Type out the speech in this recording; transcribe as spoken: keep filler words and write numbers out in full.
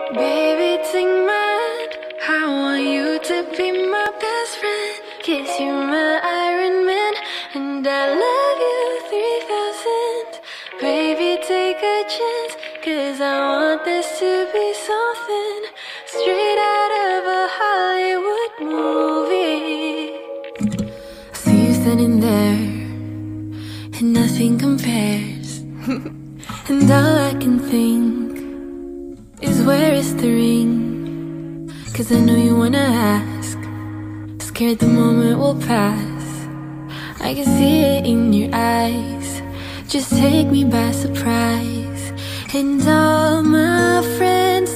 Baby, take my hand. I want you to be my best friend. Kiss you, my Iron Man, and I love you three thousand. Baby, take a chance, cause I want this to be something straight out of a Hollywood movie. I see you standing there, and nothing compares. And all I can think is, where is the ring? Cause I know you wanna ask, scared the moment will pass. I can see it in your eyes, just take me by surprise. And all my friends